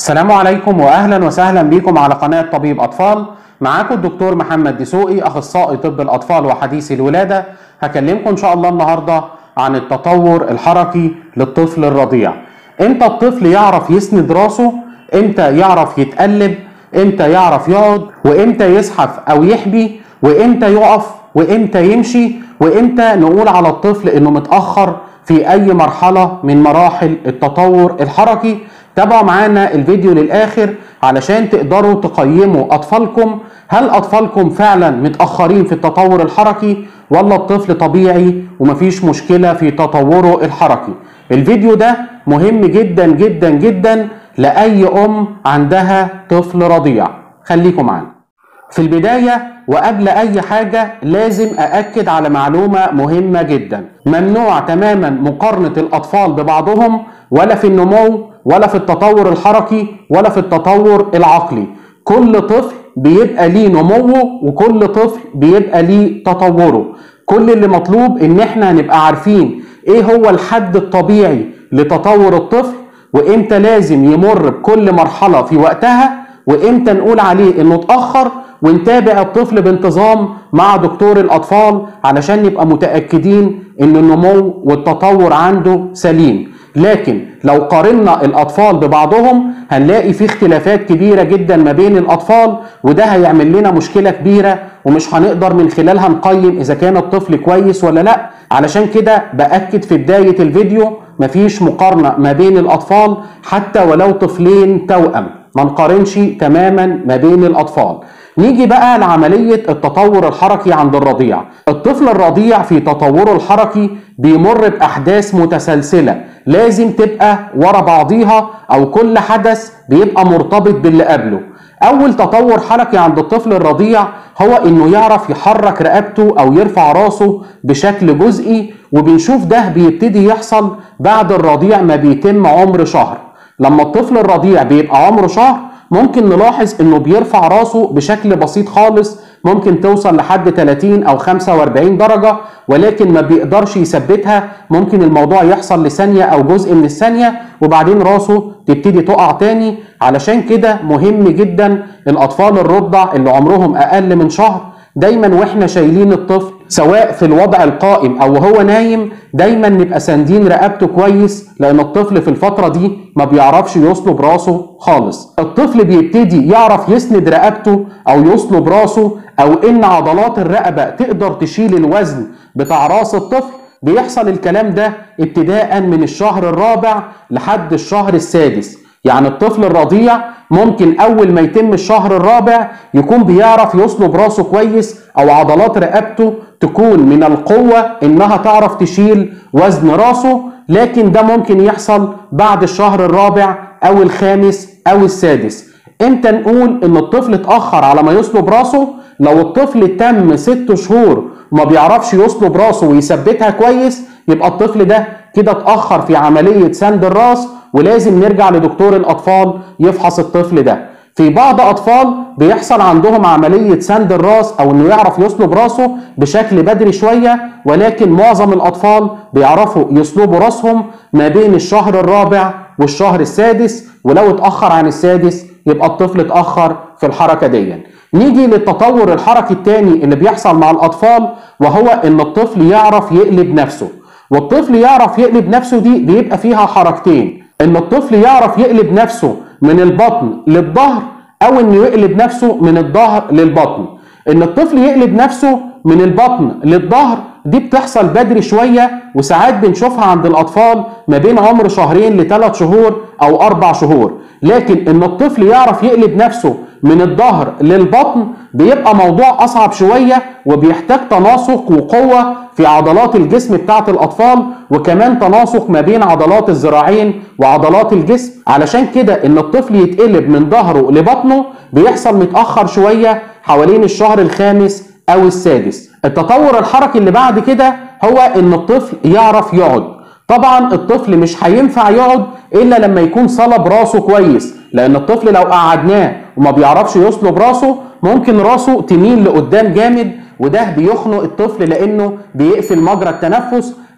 السلام عليكم واهلا وسهلا بكم على قناة طبيب اطفال. معاكم الدكتور محمد دسوقي، اخصائي طب الاطفال وحديث الولادة. هكلمكم ان شاء الله النهاردة عن التطور الحركي للطفل الرضيع. امتى الطفل يعرف يسند راسه، امتى يعرف يتقلب، امتى يعرف يقعد، وامتى يزحف او يحبي، وامتى يقف، وامتى يمشي، وامتى نقول على الطفل انه متأخر في اي مرحلة من مراحل التطور الحركي. تابعوا معانا الفيديو للآخر علشان تقدروا تقيموا أطفالكم، هل أطفالكم فعلا متأخرين في التطور الحركي ولا الطفل طبيعي ومفيش مشكلة في تطوره الحركي. الفيديو ده مهم جدا جدا جدا لأي أم عندها طفل رضيع. خليكم معانا. في البداية وقبل أي حاجة لازم أأكد على معلومة مهمة جدا. ممنوع تماما مقارنة الأطفال ببعضهم، ولا في النمو ولا في التطور الحركي ولا في التطور العقلي. كل طفل بيبقى ليه نموه وكل طفل بيبقى ليه تطوره. كل اللي مطلوب ان احنا نبقى عارفين ايه هو الحد الطبيعي لتطور الطفل، وامتى لازم يمر بكل مرحلة في وقتها، وامتى نقول عليه انه اتأخر، ونتابع الطفل بانتظام مع دكتور الأطفال علشان نبقى متأكدين ان النمو والتطور عنده سليم. لكن لو قارنا الأطفال ببعضهم هنلاقي في اختلافات كبيرة جدا ما بين الأطفال، وده هيعمل لنا مشكلة كبيرة ومش هنقدر من خلالها نقيم إذا كان الطفل كويس ولا لا. علشان كده بأكد في بداية الفيديو مفيش مقارنة ما بين الأطفال حتى ولو طفلين توأم، ما نقارنش تماما ما بين الأطفال. نيجي بقى لعملية التطور الحركي عند الرضيع. الطفل الرضيع في تطوره الحركي بيمر بأحداث متسلسلة لازم تبقى ورا بعضيها، أو كل حدث بيبقى مرتبط باللي قبله. أول تطور حركي عند الطفل الرضيع هو إنه يعرف يحرك رقبته أو يرفع راسه بشكل جزئي، وبنشوف ده بيبتدي يحصل بعد الرضيع ما بيتم عمر شهر. لما الطفل الرضيع بيبقى عمره شهر ممكن نلاحظ انه بيرفع راسه بشكل بسيط خالص، ممكن توصل لحد 30 او 45 درجة، ولكن ما بيقدرش يثبتها. ممكن الموضوع يحصل لثانية او جزء من الثانية وبعدين راسه تبتدي تقع تاني. علشان كده مهم جدا الاطفال الرضع اللي عمرهم اقل من شهر دايما واحنا شايلين الطفل سواء في الوضع القائم او وهو نايم دايما نبقى ساندين رقبته كويس، لان الطفل في الفترة دي ما بيعرفش يصلب راسه خالص. الطفل بيبتدي يعرف يسند رقبته او يصلب راسه، او ان عضلات الرقبة تقدر تشيل الوزن بتاع راس الطفل. بيحصل الكلام ده ابتداء من الشهر الرابع لحد الشهر السادس. يعني الطفل الرضيع ممكن اول ما يتم الشهر الرابع يكون بيعرف يصلب راسه كويس، او عضلات رقبته تكون من القوة انها تعرف تشيل وزن راسه. لكن ده ممكن يحصل بعد الشهر الرابع او الخامس او السادس. امتى نقول ان الطفل اتأخر على ما يصلب راسه؟ لو الطفل تم 6 شهور وما بيعرفش يصلب راسه ويثبتها كويس، يبقى الطفل ده كده اتأخر في عملية سند الراس، ولازم نرجع لدكتور الأطفال يفحص الطفل ده. في بعض أطفال بيحصل عندهم عملية سند الراس أو إنه يعرف يصلب راسه بشكل بدري شوية، ولكن معظم الأطفال بيعرفوا يصلبوا راسهم ما بين الشهر الرابع والشهر السادس، ولو اتأخر عن السادس يبقى الطفل اتأخر في الحركة دي. نيجي للتطور الحركي الثاني اللي بيحصل مع الأطفال، وهو إن الطفل يعرف يقلب نفسه. والطفل يعرف يقلب نفسه دي بيبقى فيها حركتين: ان الطفل يعرف يقلب نفسه من البطن للظهر، او انه يقلب نفسه من الظهر للبطن. ان الطفل يقلب نفسه من البطن للظهر دي بتحصل بدري شوية، وساعات بنشوفها عند الأطفال ما بين عمر 2 ل3 شهور أو 4 شهور. لكن إن الطفل يعرف يقلب نفسه من الظهر للبطن بيبقى موضوع أصعب شوية، وبيحتاج تناسق وقوة في عضلات الجسم بتاعت الأطفال، وكمان تناسق ما بين عضلات الذراعين وعضلات الجسم. علشان كده إن الطفل يتقلب من ظهره لبطنه بيحصل متأخر شوية حوالين الشهر الخامس أو السادس. التطور الحركي اللي بعد كده هو إن الطفل يعرف يقعد. طبعا الطفل مش هينفع يقعد إلا لما يكون صلب راسه كويس، لأن الطفل لو قعدناه وما بيعرفش يصلب راسه ممكن راسه تميل لقدام جامد، وده بيخنق الطفل لأنه بيقفل مجرى التنفس.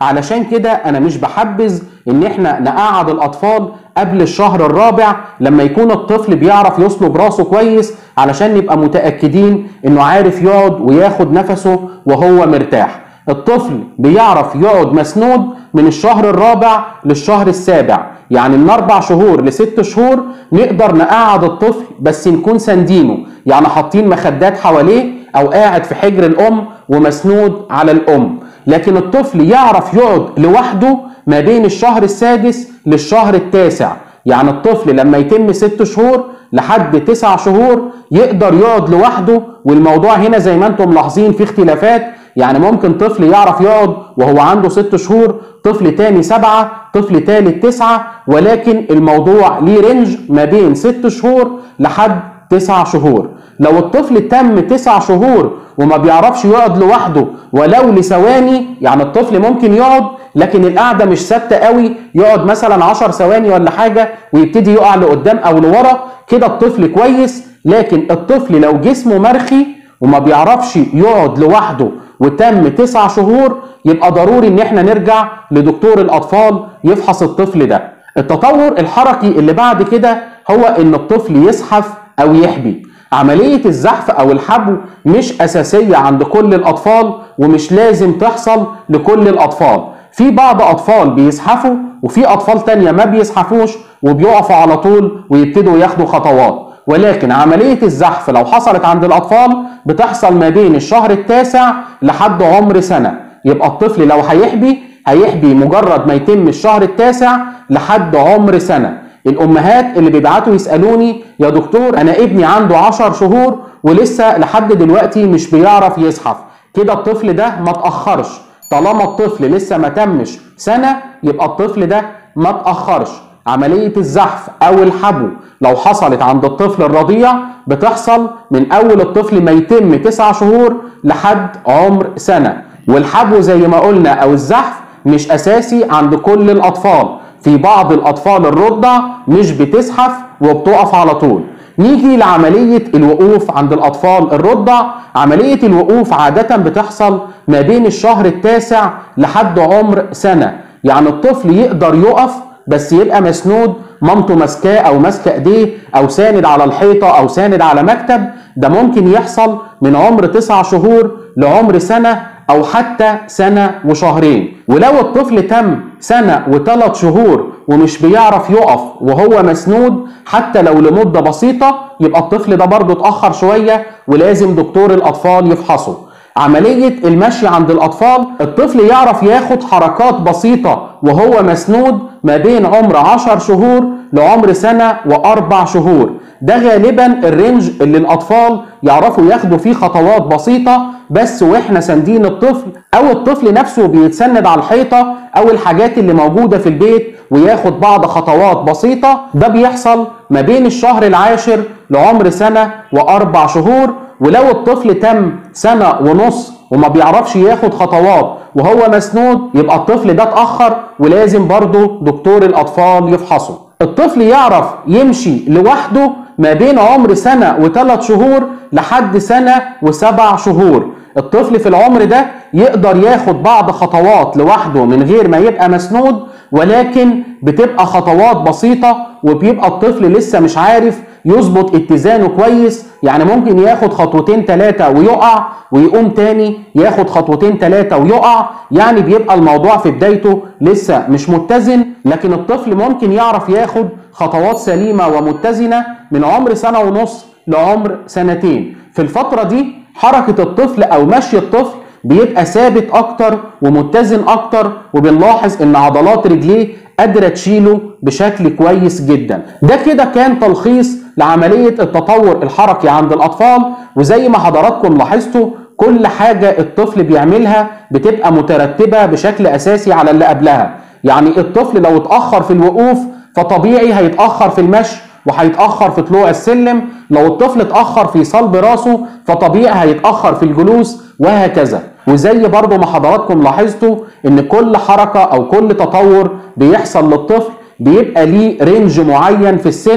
علشان كده انا مش بحبذ ان احنا نقعد الاطفال قبل الشهر الرابع لما يكون الطفل بيعرف يصلب راسه كويس، علشان نبقى متأكدين انه عارف يقعد وياخد نفسه وهو مرتاح. الطفل بيعرف يقعد مسنود من الشهر الرابع للشهر السابع، يعني من 4 شهور ل6 شهور نقدر نقعد الطفل، بس نكون ساندينه، يعني حاطين مخدات حواليه او قاعد في حجر الام ومسنود على الام. لكن الطفل يعرف يقعد لوحده ما بين الشهر السادس للشهر التاسع، يعني الطفل لما يتم 6 شهور لحد 9 شهور يقدر يقعد لوحده. والموضوع هنا زي ما انتم ملاحظين في اختلافات، يعني ممكن طفل يعرف يقعد وهو عنده 6 شهور، طفل تاني 7، طفل تالت 9، ولكن الموضوع ليه رينج ما بين 6 شهور لحد 9 شهور. لو الطفل تم 9 شهور وما بيعرفش يقعد لوحده ولو لثواني، يعني الطفل ممكن يقعد لكن القعده مش ثابته قوي، يقعد مثلا 10 ثواني ولا حاجه ويبتدي يقع لقدام او لورا، كده الطفل كويس. لكن الطفل لو جسمه مرخي وما بيعرفش يقعد لوحده وتم 9 شهور، يبقى ضروري ان احنا نرجع لدكتور الاطفال يفحص الطفل ده. التطور الحركي اللي بعد كده هو ان الطفل يزحف او يحبي. عملية الزحف او الحبو مش اساسية عند كل الاطفال ومش لازم تحصل لكل الاطفال. في بعض اطفال بيزحفوا وفي اطفال تانية ما بيزحفوش وبيقفوا على طول ويبتدوا ياخدوا خطوات. ولكن عملية الزحف لو حصلت عند الاطفال بتحصل ما بين الشهر التاسع لحد عمر سنة. يبقى الطفل لو هيحبي مجرد ما يتم الشهر التاسع لحد عمر سنة. الامهات اللي بيبعتوا يسألوني يا دكتور انا ابني عنده 10 شهور ولسه لحد دلوقتي مش بيعرف يزحف، كده الطفل ده ما تأخرش. طالما الطفل لسه ما تمش سنة يبقى الطفل ده ما تأخرش. عملية الزحف او الحبو لو حصلت عند الطفل الرضيع بتحصل من اول الطفل ما يتم 9 شهور لحد عمر سنة. والحبو زي ما قلنا او الزحف مش اساسي عند كل الاطفال، في بعض الاطفال الرضع مش بتزحف وبتقف على طول. نيجي لعملية الوقوف عند الاطفال الرضع. عملية الوقوف عادة بتحصل ما بين الشهر التاسع لحد عمر سنة، يعني الطفل يقدر يقف بس يبقى مسنود، مامته ماسكاه او ماسكه ايديه او ساند على الحيطه او ساند على مكتب. ده ممكن يحصل من عمر 9 شهور لعمر سنه او حتى سنه وشهرين. ولو الطفل تم سنه و3 شهور ومش بيعرف يقف وهو مسنود حتى لو لمده بسيطه، يبقى الطفل ده برضه اتاخر شويه ولازم دكتور الاطفال يفحصه. عملية المشي عند الأطفال الطفل يعرف ياخد حركات بسيطة وهو مسنود ما بين عمر 10 شهور لعمر سنة و4 شهور. ده غالبا الرينج اللي الأطفال يعرفوا ياخدوا فيه خطوات بسيطة بس واحنا ساندين الطفل، أو الطفل نفسه بيتسند على الحيطة أو الحاجات اللي موجودة في البيت وياخد بعض خطوات بسيطة. ده بيحصل ما بين الشهر العاشر لعمر سنة و4 شهور. ولو الطفل تم سنة ونص وما بيعرفش ياخد خطوات وهو مسنود يبقى الطفل ده اتأخر ولازم برضه دكتور الأطفال يفحصه. الطفل يعرف يمشي لوحده ما بين عمر سنة و3 شهور لحد سنة و7 شهور. الطفل في العمر ده يقدر ياخد بعض خطوات لوحده من غير ما يبقى مسنود، ولكن بتبقى خطوات بسيطة وبيبقى الطفل لسه مش عارف يظبط اتزانه كويس، يعني ممكن ياخد خطوتين 3 ويقع ويقوم تاني ياخد خطوتين 3 ويقع، يعني بيبقى الموضوع في بدايته لسه مش متزن. لكن الطفل ممكن يعرف ياخد خطوات سليمة ومتزنة من عمر سنة ونص لعمر سنتين. في الفترة دي حركة الطفل او مشي الطفل بيبقى ثابت اكتر ومتزن اكتر، وبنلاحظ ان عضلات رجليه قادرة تشيله بشكل كويس جدا. ده كده كان تلخيص لعملية التطور الحركي عند الأطفال. وزي ما حضراتكم لاحظتوا كل حاجة الطفل بيعملها بتبقى مترتبة بشكل أساسي على اللي قبلها. يعني الطفل لو اتأخر في الوقوف فطبيعي هيتأخر في المشي وهيتأخر في طلوع السلم. لو الطفل اتأخر في صلب راسه فطبيعي هيتأخر في الجلوس، وهكذا. وزي برضو ما حضراتكم لاحظتوا ان كل حركة او كل تطور بيحصل للطفل بيبقى ليه رينج معين في السن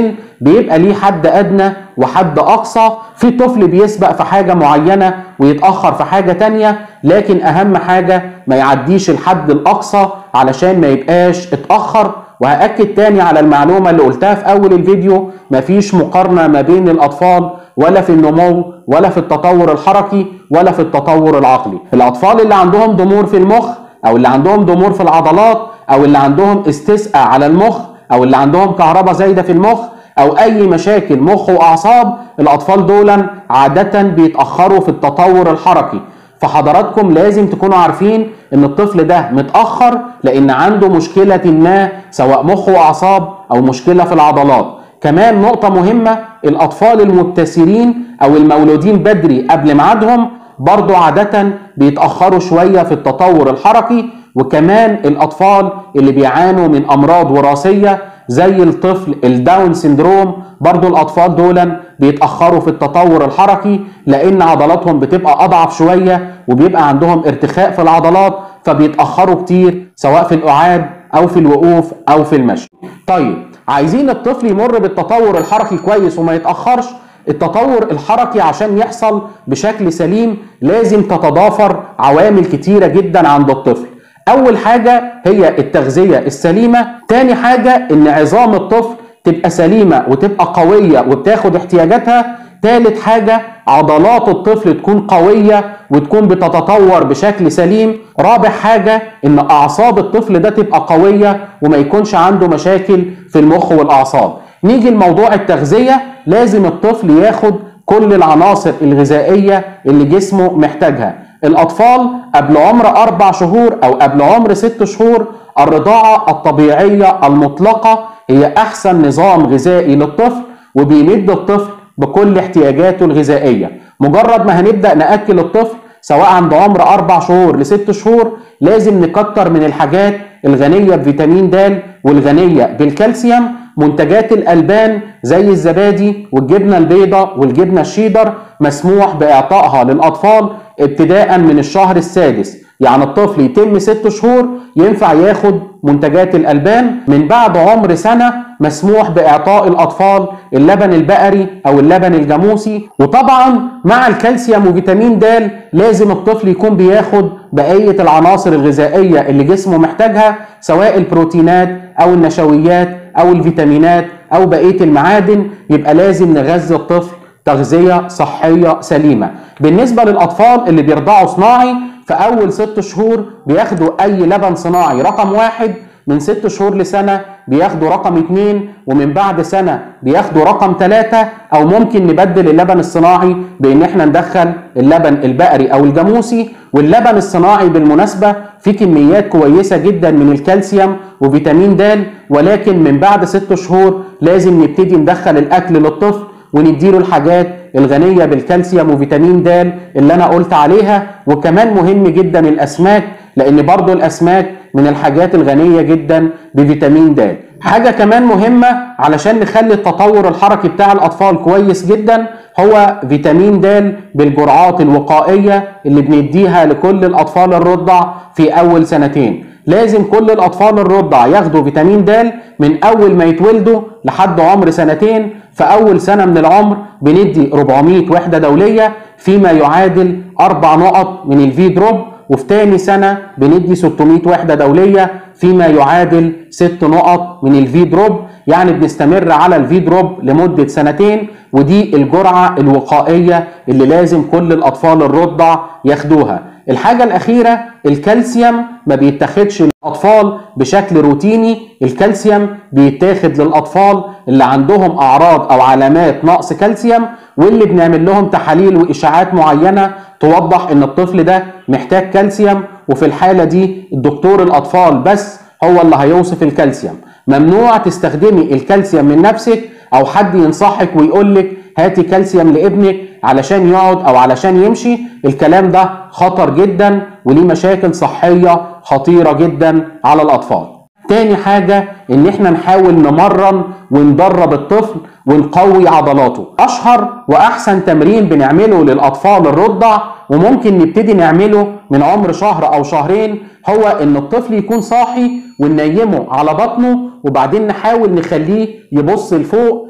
بيبقى ليه حد ادنى وحد اقصى. في طفل بيسبق في حاجة معينة ويتأخر في حاجة تانية، لكن اهم حاجة ما يعديش الحد الاقصى علشان ما يبقاش اتأخر. وهأكد تاني على المعلومة اللي قلتها في اول الفيديو، مفيش مقارنة ما بين الاطفال ولا في النمو ولا في التطور الحركي ولا في التطور العقلي. الاطفال اللي عندهم ضمور في المخ او اللي عندهم ضمور في العضلات او اللي عندهم استسقاء على المخ او اللي عندهم كهرباء زايدة في المخ او اي مشاكل مخ واعصاب، الاطفال دولا عادة بيتأخروا في التطور الحركي. فحضراتكم لازم تكونوا عارفين ان الطفل ده متأخر لان عنده مشكلة ما، سواء مخ واعصاب او مشكلة في العضلات. كمان نقطة مهمة، الاطفال المبتسرين او المولودين بدري قبل ميعادهم برضو عادة بيتأخروا شوية في التطور الحركي. وكمان الاطفال اللي بيعانوا من امراض وراثية زي الطفل الداون سيندروم، برضو الاطفال دولا بيتأخروا في التطور الحركي لان عضلاتهم بتبقى اضعف شوية وبيبقى عندهم ارتخاء في العضلات، فبيتأخروا كتير سواء في القعاد او في الوقوف او في المشي. طيب، عايزين الطفل يمر بالتطور الحركي كويس وما يتأخرش. التطور الحركي عشان يحصل بشكل سليم لازم تتضافر عوامل كتيرة جدا عند الطفل. اول حاجة هي التغذية السليمة، تاني حاجة ان عظام الطفل تبقى سليمة وتبقى قوية وبتاخد احتياجاتها، تالت حاجة عضلات الطفل تكون قوية وتكون بتتطور بشكل سليم، رابع حاجة ان اعصاب الطفل ده تبقى قوية وما يكونش عنده مشاكل في المخ والاعصاب. نيجي لموضوع التغذية، لازم الطفل ياخد كل العناصر الغذائية اللي جسمه محتاجها. الأطفال قبل عمر 4 شهور أو قبل عمر 6 شهور الرضاعة الطبيعية المطلقة هي أحسن نظام غذائي للطفل، وبيمد الطفل بكل احتياجاته الغذائية. مجرد ما هنبدأ نأكل الطفل سواء عند عمر 4 شهور ل6 شهور لازم نكتر من الحاجات الغنية بفيتامين د والغنية بالكالسيوم. منتجات الألبان زي الزبادي والجبنة البيضاء والجبنة الشيدر مسموح بإعطائها للأطفال ابتداء من الشهر السادس، يعني الطفل يتم 6 شهور ينفع ياخد منتجات الألبان. من بعد عمر سنة مسموح بإعطاء الأطفال اللبن البقري أو اللبن الجاموسي. وطبعا مع الكالسيوم وفيتامين د لازم الطفل يكون بياخد بقية العناصر الغذائية اللي جسمه محتاجها، سواء البروتينات أو النشويات أو الفيتامينات أو بقية المعادن. يبقى لازم نغذي الطفل تغذية صحية سليمة. بالنسبة للأطفال اللي بيرضعوا صناعي، في أول 6 شهور بياخدوا أي لبن صناعي رقم 1، من 6 شهور لسنة بياخدوا رقم 2، ومن بعد سنة بياخدوا رقم 3، أو ممكن نبدل اللبن الصناعي بإن احنا ندخل اللبن البقري أو الجاموسي. واللبن الصناعي بالمناسبة فيه كميات كويسة جدا من الكالسيوم وفيتامين د، ولكن من بعد 6 شهور لازم نبتدي ندخل الأكل للطفل ونديله الحاجات الغنية بالكالسيوم وفيتامين د اللي أنا قلت عليها. وكمان مهم جدا الأسماك، لأن برضو الأسماك من الحاجات الغنية جدا بفيتامين د. حاجة كمان مهمة علشان نخلي التطور الحركي بتاع الأطفال كويس جدا هو فيتامين د بالجرعات الوقائية اللي بنديها لكل الأطفال الرضع في أول 2 سنين. لازم كل الأطفال الرضع ياخدوا فيتامين د من أول ما يتولدوا لحد عمر 2 سنين. في أول سنة من العمر بندي 400 وحدة دولية فيما يعادل 4 نقط من الفي دروب، وفي تاني سنة بندي 600 وحدة دولية فيما يعادل 6 نقط من الفي دروب. يعني بنستمر على الفي دروب لمدة 2 سنين، ودي الجرعة الوقائية اللي لازم كل الأطفال الرضع ياخدوها. الحاجة الأخيرة، الكالسيوم ما بيتاخدش للأطفال بشكل روتيني. الكالسيوم بيتاخد للأطفال اللي عندهم أعراض أو علامات نقص كالسيوم، واللي بنعمل لهم تحاليل وإشاعات معينة توضح إن الطفل ده محتاج كالسيوم. وفي الحالة دي الدكتور الأطفال بس هو اللي هيوصف الكالسيوم. ممنوع تستخدمي الكالسيوم من نفسك أو حد ينصحك ويقولك هاتي كالسيوم لابنك علشان يقعد أو علشان يمشي. الكلام ده خطر جدا وليه مشاكل صحية خطيرة جدا على الأطفال. تاني حاجة ان احنا نحاول نمرن وندرب الطفل ونقوي عضلاته. اشهر واحسن تمرين بنعمله للاطفال الرضع وممكن نبتدي نعمله من عمر 1 أو 2 شهر هو ان الطفل يكون صاحي وننيمه على بطنه، وبعدين نحاول نخليه يبص لفوق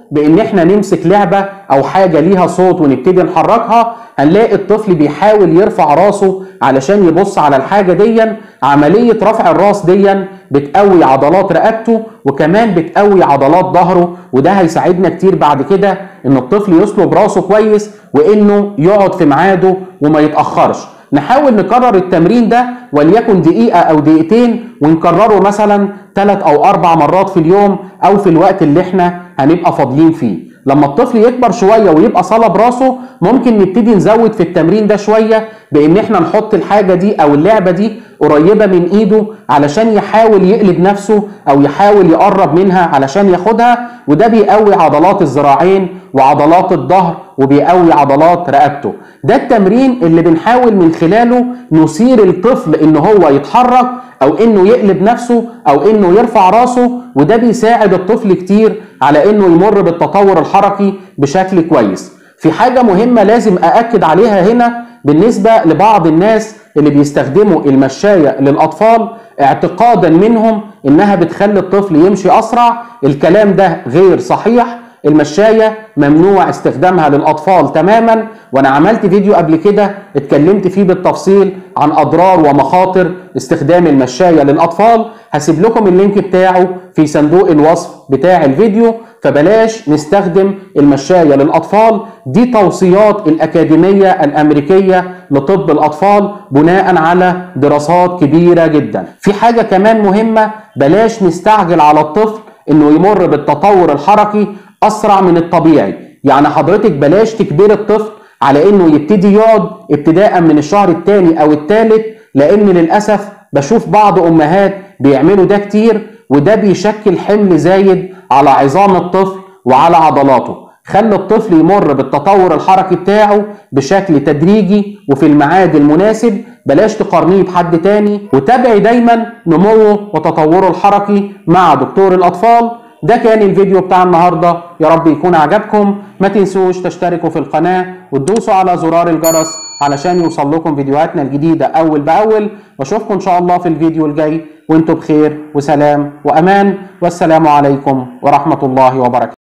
بان احنا نمسك لعبة او حاجة ليها صوت ونبتدي نحركها، هنلاقي الطفل بيحاول يرفع راسه علشان يبص على الحاجة ديا. عملية رفع الراس ديا بتقوي عضلات رقبته وكمان بتقوي عضلات ظهره، وده هيساعدنا كتير بعد كده ان الطفل يصلب راسه كويس وانه يقعد في ميعاده وما يتأخرش. نحاول نكرر التمرين ده وليكن دقيقة او دقيقتين، ونكرره مثلا 3 أو 4 مرات في اليوم او في الوقت اللي احنا هنبقى فاضيين فيه. لما الطفل يكبر شوية ويبقى صلب راسه، ممكن نبتدي نزود في التمرين ده شوية بان احنا نحط الحاجة دي او اللعبة دي قريبة من ايده علشان يحاول يقلب نفسه او يحاول يقرب منها علشان ياخدها، وده بيقوي عضلات الذراعين وعضلات الظهر وبيقوي عضلات رقبته. ده التمرين اللي بنحاول من خلاله نثير الطفل ان هو يتحرك او انه يقلب نفسه او انه يرفع راسه، وده بيساعد الطفل كتير على انه يمر بالتطور الحركي بشكل كويس. في حاجة مهمة لازم أأكد عليها هنا بالنسبة لبعض الناس اللي بيستخدموا المشاية للأطفال اعتقادا منهم إنها بتخلي الطفل يمشي أسرع. الكلام ده غير صحيح. المشاية ممنوع استخدامها للأطفال تماما، وأنا عملت فيديو قبل كده اتكلمت فيه بالتفصيل عن أضرار ومخاطر استخدام المشاية للأطفال. هسيب لكم اللينك بتاعه في صندوق الوصف بتاع الفيديو. فبلاش نستخدم المشاية للأطفال، دي توصيات الأكاديمية الأمريكية لطب الأطفال بناء على دراسات كبيرة جدا. في حاجة كمان مهمة، بلاش نستعجل على الطفل إنه يمر بالتطور الحركي أسرع من الطبيعي. يعني حضرتك بلاش تجبر الطفل على إنه يبتدي يقعد ابتداء من الشهر الثاني أو الثالث، لأن للأسف بشوف بعض أمهات بيعملوا ده كتير، وده بيشكل حمل زايد على عظام الطفل وعلى عضلاته. خلي الطفل يمر بالتطور الحركي بتاعه بشكل تدريجي وفي الميعاد المناسب. بلاش تقارنيه بحد تاني، وتابعي دايما نموه وتطوره الحركي مع دكتور الأطفال. ده كان الفيديو بتاع النهاردة، يا رب يكون عجبكم. ما تنسوش تشتركوا في القناة وتدوسوا على زرار الجرس علشان يوصل لكم فيديوهاتنا الجديدة أول بأول. واشوفكم إن شاء الله في الفيديو الجاي وانتم بخير وسلام وأمان، والسلام عليكم ورحمة الله وبركاته.